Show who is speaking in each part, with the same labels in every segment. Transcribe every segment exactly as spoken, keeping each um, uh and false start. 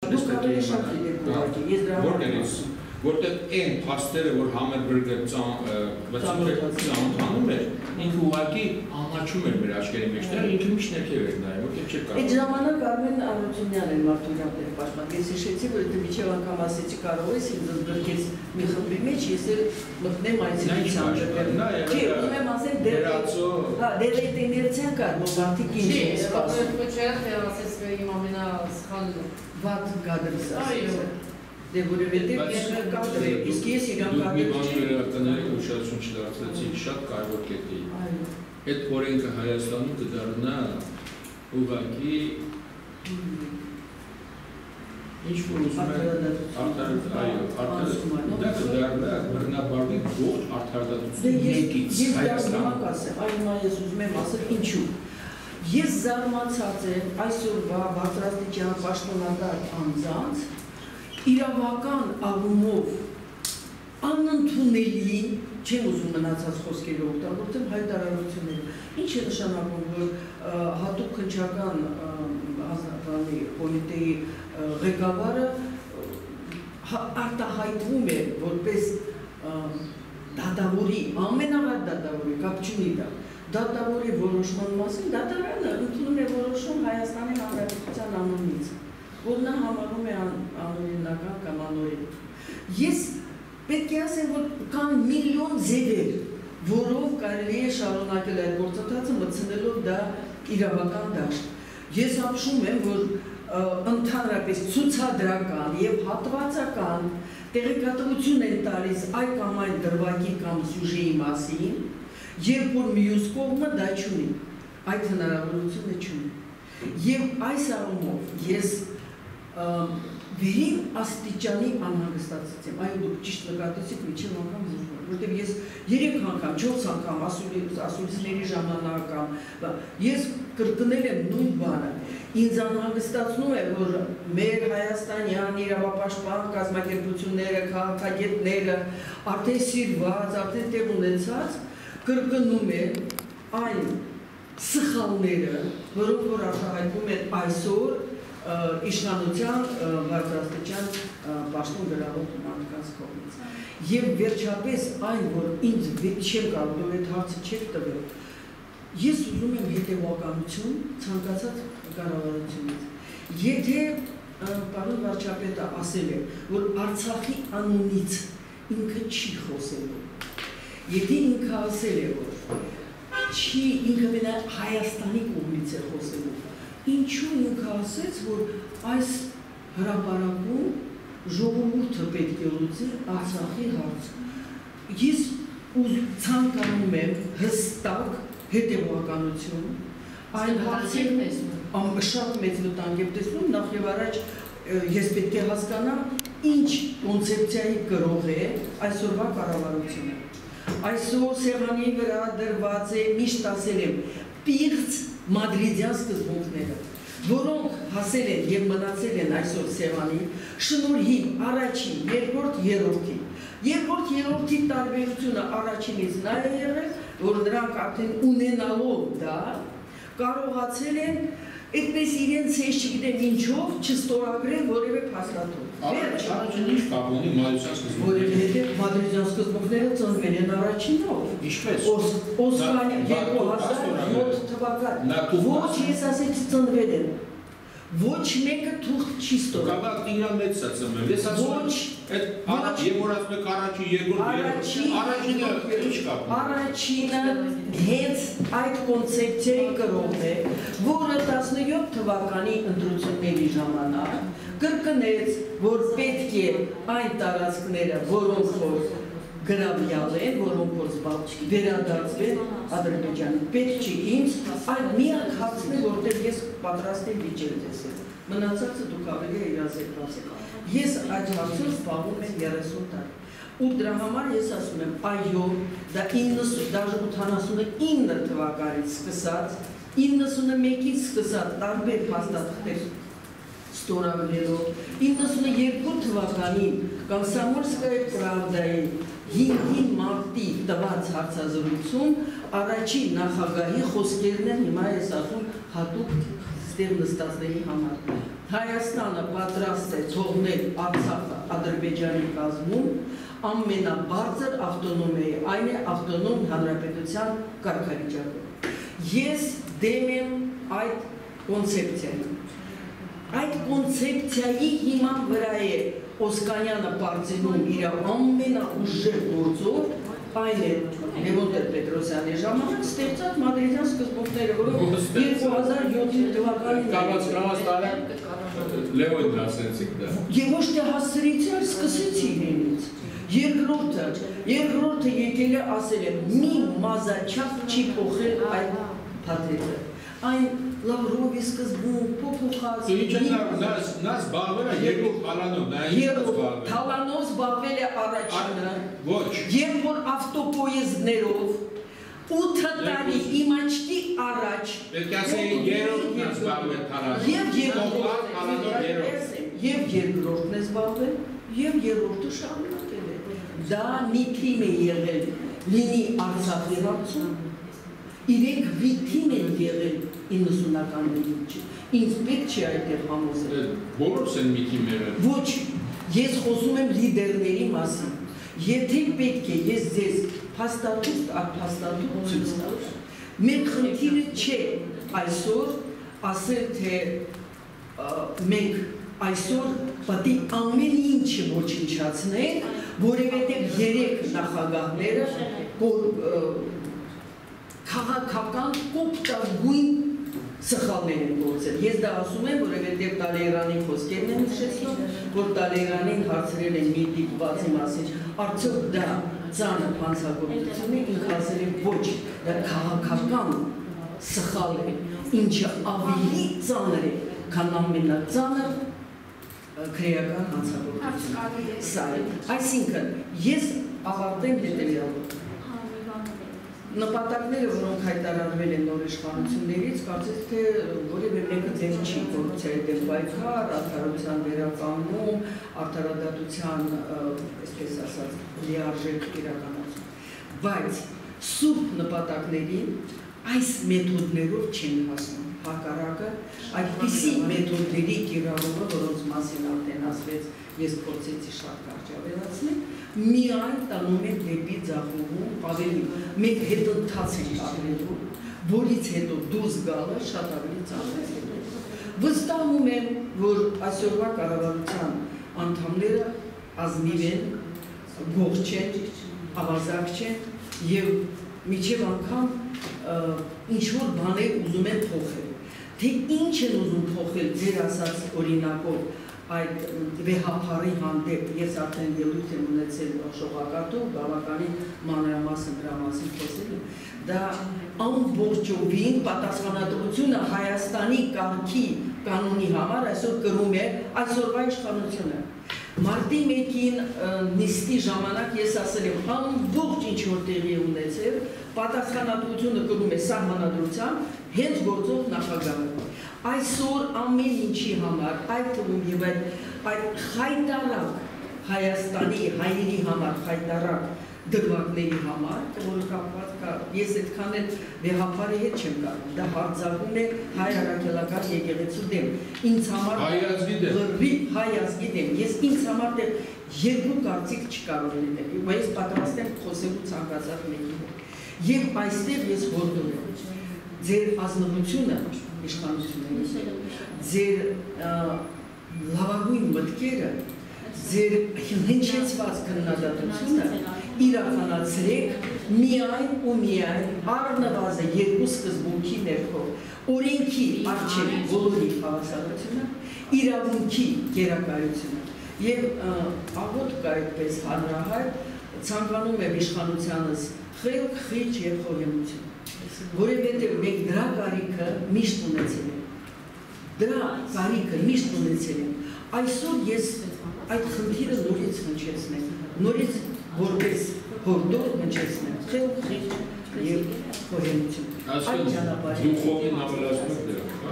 Speaker 1: Դուք ավելի շատ գիտեք ուղղակի, ես դրա համար
Speaker 2: որտեղ այն փաստերը, որ Համերբերգը ծանոթանում էր, ինքը ուղղակի ամաչում էր մեր աչքերի մեջ, դա ինքը միշտ ներքև էր նայում, որտեղ չէր կարող։
Speaker 1: Այդ ժամանակ Արմեն Արությունյանն էր մարդունակների պաշտպան։ Ես հիշեցի, որ դե միջև անգամ ասեցի կարող ես ինձ ընդգրկես մի խմբի մեջ, ես էլ մտնեմ այցելության դեպքում։ Չի, ուզում եմ ասել դեր հա, դեր այդ իներցիան կար, որ մարդիկ ինչ են սպասում։
Speaker 3: Չի, չէ, թե ասես իմ ամենասխալ
Speaker 1: վատ կադրս ասեցի։ Դե որովհետև ես կադրել եմ, իսկ ես իրան կադրել
Speaker 2: չեմ։ Մի բան ուշադրություն չդարձրեցի, շատ կարևոր կետ է։ Այդ օրենքը Հայաստանում կդառնա ուղղակի ինչ որ ուզում է արդարադատություն, դա կդառնա բռնաբարի ողջ արդարադատություն մեկից Հայաստանում։
Speaker 1: Այո, ես ուզում եմ ասել ինչու։ Ես զարմացած եմ այսօրվա բարձրաստիճան պաշտոնատար անձանց իրավական առումով անընդունելի, չեմ ուզում մնացած խոսքերը օգտագործեմ, հայտարարությունները։ Ինչ է նշանակում, որ հատուկ քննչական կոմիտեի ղեկավարը արտահայտվում է որպես դատավորի, ամենավատ դատավորի, կապ չունի դա, դատավորի որոշման մասին, դատարանը ընդունում է որոշում Հայաստանի Հանրապետության անունից, որ նա համարում է անօրինական կամ անօրին։ Ես պետք է ասեմ, որ կան միլիոն ձևեր, որով կարելի է շարունակել այդ գործընթացը մտցնելով դա իրավական դաշտ։ Ես ապշում եմ, որ ընդհանրապես ցուցադրական եւ հատվածական տեղեկատվություն են տալիս այ կամ այլ դրվագի կամ սյուժեի մասին, երբ որ մյուս կողմը դա չունի, այդ հնարավորությունը չունի։ Եվ այս առումով ես վերին աստիճանի անհանգստացած եմ, այո դուք ճիշտ նկատեցիք միջև անգամ զրկում, որտեղ ես երեք անգամ, չորս անգամ ասուլիսների ժամանակ կամ ես կրկնել եմ նույն բանը, ինձ անհանգստացնում է, որ մեր հայաստանյան իրավապաշտպան կազմակերպությունները, քաղաքագետները արդեն սիրված, արդեն տեղ ունեցած կրկնում են այն սխալները, որոնք որ արտահայտվում են այսօր իշխանության բարձրաստիճան պաշտոն գրավող մարդկանց կողմից։ Եվ վերջապես այն, որ ինձ չեմ կարող այդ հարցը չեք տվել, ես ուզում եմ հետևականություն ցանկացած կառավարությունից։ Եթե պարոն վարչապետը ասել է, որ Արցախի անունից ինքը չի խոսելու, եթե ինքը ասել է, որ չի ինքը մենակ Հայաստանի կողմից է խոսելու, ինչու ինքը ասեց, որ այս հրապարակում ժողովուրդը պետք է լուծի Արցախի հարցը։ Ես ցանկանում եմ հստակ հետևականություն, այն հարցին շատ մեծ վտանգ եմ տեսնում, նախ եւ առաջ ես պետք է հասկանամ, ինչ կոնցեպցիայի կրող է այսօրվա կառավարությունը։ Այսօր սեղանի վրա դրված է, միշտ ասել եմ, պիղծ մադրիդյան սկզբունքները, որոնք հասել են և մնացել են այսօր սեղանի, շնորհիվ առաջին, երկրորդ, երրորդի։ Երկրորդ, երրորդի տարբերությունը առաջինից նա է եղել, որ նրանք արդեն ունենալով դա, կարողացել են այդպես իրենց ես չգիտեմ ինչով չստորագրել որևէ փաստաթուղթ։
Speaker 2: Առաջին ինչ կապ ունի մադրիդյան սկզբունքները։
Speaker 1: Որովհետև մադրիդյան սկզբունքները ծնվել են առաջինով։
Speaker 2: Ինչպես։
Speaker 1: Օսկանի երկու հազար յոթ թվական։ Ոչ ես ասեցի ծնվել են։ Ոչ մեկը թուղթ չի ստորագրել։
Speaker 2: Կապակ Տիգրան Մեծն է ծնվել։ Ես ասում եմ, այդ եւ որ ասում եք առաջին, երկրորդ, առաջինը ինչ կապ ունի։
Speaker 1: Առաջինը հենց այդ կոնցեպցիայի կրողն է, որը տասնյոթ թվականի ընտրությունների ժամանակ կրկնեց, որ պետք է այն տարածքները, որոնք որ գրավյալ են, որոնք որ վերադարձվեն Ադրբեջանին, պետք չի ինձ այն միակ հարցն է, որտեղ ես պատրաստ եմ վիճել տեսել, մնացածը դուք ավելի իրազեկված եք։ Ես այդ հարցով զբաղվում եմ երեսուն տարի, ու դրա համար ես ասում եմ, այո, դա ութանասունինը թվականից սկսած, իննսունմեկից սկսած տարբեր փաստաթղթեր ստորագրելով, իննսունյոթ թվականին Կոմսոմոլսկայա պրավդայի հինգ մարտի տված հարցազրույցում առաջին նախագահի խոսքերն են հիմա ես ասում հատուկ ստեղ նստածների համար։ Հայաստանը պատրաստ է թողնել Արցախը Ադրբեջանի կազմում, ամենաբարձր ավտոնոմիայի, այն է ավտոնոմ հանրապետության կարգավիճակը։ Ես դեմ եմ այդ կոնցեպցիային։ Այդ կոնցեպցիայի հիման վրա է Օսկանյանը պարծենում իր ամենաուժեղ գործով, այն է Լևոն Տեր-Պետրոսյանի ժամանակ ստեղծած մադրիդյան սկզբունքները, որոնք երկու հազար յոթ թվականին
Speaker 2: Կավաց կավաց տարը Լևոնն ասեցիք դա։
Speaker 1: Եվ ոչ թե հասցրեցի, այլ սկսեցի իրենից։ Երկրորդը, երկրորդը եկել է ասել է մի մազաչափ չի փոխել այդ փաթեթը։ Այն Լավրովի սկզբում փոփոխած։
Speaker 2: Ինչը նա զբաղվել է երկրորդ թալանով, նա ինչ զբաղվել։
Speaker 1: Թալանով զբաղվել է առաջինը։
Speaker 2: Ոչ։
Speaker 1: Երբ որ ավտոպոեզդներով ութ տարի իմանչքի առաջ
Speaker 2: պետք է ասեի երրորդն է զբաղվել թալանով։
Speaker 1: Եվ երկրորդն Եվ երկրորդն է զբաղվել, եւ երրորդը շարունակել է։ Դա մի թիմ է եղել լինի Արցախի հարցում, իրենք վիթիմ են եղել իննսունականների։ Ինձ պետք չի այդտեղ համոզել։
Speaker 2: Բոլորս են մի թիմ եղել։
Speaker 1: Ոչ, ես խոսում եմ լիդերների մասին։ Եթե պետք է ես ձեզ փաստաթուղթ փաստաթուղթ ցույց տամ, մեր խնդիրը չէ այսօր ասել թե մենք այսօր պետք է ամեն ինչը ոչնչացնենք, որովհետև երեք նախագահները քաղաքական կոպտագույն սխալներ են գործել։ Ես դա ասում եմ, որովհետև Տալեյրանի խոսքերն են հիշեցնում, որ Տալեյրանին հարցրել են մի դիպվածի մասին, արդյոք դա ծանր հանցագործություն է, ինքը ասել է ոչ, դա քաղաքական սխալ է, ինչը ավելի ծանր է, քան ամենածանր քրեական հանցագործություն։ Սա է։ Այսինքն, ես ավարտեմ հետևյալով։ Նպատակները, որոնք հայտարարվել են նոր իշխանություններից, կարծես թե որևէ մեկը դեմ չի կոռուպցիայի դեմ պայքար, արդարության վերականգնում, արդարադատության, այսպես ասած, լիարժեք իրականացում։ Բայց սուրբ նպատակներին այս մեթոդներով չեն հասնում։ Հակառակը այդպիսի մեթոդների կիրառումը, որոնց մասին արդեն ասվեց, ես փորձեցի շատ կարճ ավելացնել, միայն տանում են դեպի ձախողում, ավելի մենք հետընթաց ենք ապրելու, որից հետո դուրս գալը շատ ավելի ծանր է։ Վստահում եմ, որ այսօրվա կառավարության անդամները ազնիվ են, գող չեն, ավազակ չեն եւ միջև անգամ ինչ-որ բաներ ուզում են փոխել։ Թե ինչ են ուզում փոխել ձեր ասած օրինակով այդ վեհապարի հանդեպ, ես արդեն ելույթ եմ ունեցել շողակատով, բավականին մանրամասն դրա մասին խոսել եմ, դա ամբողջովին պատասխանատվությունը Հայաստանի կարգի կանոնի համար այսօր կրում է այսօրվա իշխանությունը։ Մարտի մեկին նիստի ժամանակ ես ասել եմ, ամբողջ ինչ որ տեղի է ունեցել, պատասխանատվությունը կրում է սահմանադրությամբ, հենց գործող նախագահը։ Այսօր ամեն ինչի համար, այդ թվում եւ այդ խայտարակ Հայաստանի հայերի համար խայտարակ դրվագների համար, որը կապված կա, ես այդքան էլ վեհապարի հետ չեմ կարող, դա հարձակում է հայ առաքելական եկեղեցու դեմ։ Ինձ համար լրիվ հայ ազգի դեմ, ես ինձ համար երկու կարծիք չկարող լինել, բայց ես պատրաստ եմ խոսելու ցանկացած մեկի հետ։ Եվ այստեղ ես հորդորում եմ ձեր ազնվությունը իշխանությունների, ձեր լավագույն մտքերը, ձեր հնչեցված քննադատությունը իրականացրեք միայն ու միայն առնվազն երկու սկզբունքի ներքո՝ օրենքի առջև բոլորի հավասարությունը, իրավունքի գերակայությունը եւ աղոտ կա այդպես հանրահայտ ցանկանում եմ իշխանությանս խելք, խիչ եւ խոհեմություն, որովհետեւ մենք դրա կարիքը միշտ ունեցել ենք, դրա կարիքը միշտ ունեցել ենք։ Այսօր ես այդ խնդիրը նորից հնչեցնեմ, նորից որպես հորդոր հնչեցնեմ, խելք, խիչ եւ խոհեմություն։
Speaker 2: Դուխովին ավելացնեք դրա։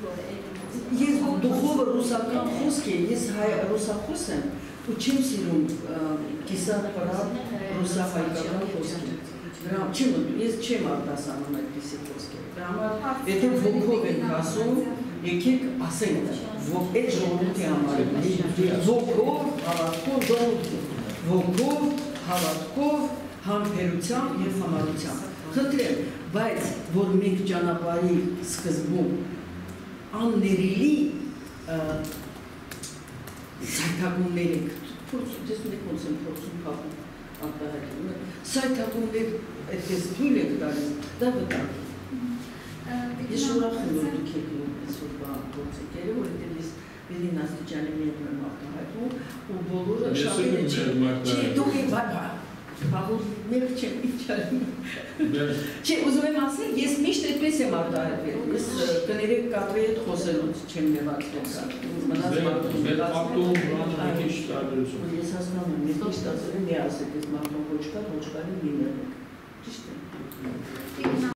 Speaker 1: Ես դուխովը ռուսական խոսք է, ես ռուսախոս եմ ու չեմ սիրում կիսատ պրավ ռուսահայկական խոսքեր։ Ես չեմ արտասանում այդպիսի խոսքեր։ Դրա համար, եթե ոգով ենք ասում, եկեք ասենք, այդ ժողովրդի համար ոգով, հավատքով, ժողովրդի ոգով, հավատքով, համբերությամբ և համառությամբ։ Խնդրեմ, բայց որ մենք ճանապարհի սկզբում աններելի սայթակումներ ենք, ես ունեք ոնց եմ փորձում փախում արտահայտում, սայթակումներ այդպես թույլ ենք տալիս, դա վտանգ է։ Ես ուրախ եմ, որ դուք եք այսօր գործիքերը, որովհետև ես վերին աստիճանի միայն եմ արտահայտում ու բոլորը շահերը չի, դուք եք բաղուր մերք չեմ իջարում։ Չէ, ուզում եմ ասել, ես միշտ այդպես եմ արտահայտվել, ես կներեք կադրի հետ խոսելուց չեմ նեղացել մնաց մարդուն։ Ես հասկանում եմ, ես միշտ ասել եմ, մի ասեք, ես մարդուն ոչ կար, ոչ կարի լինել եք, ճիշտ է։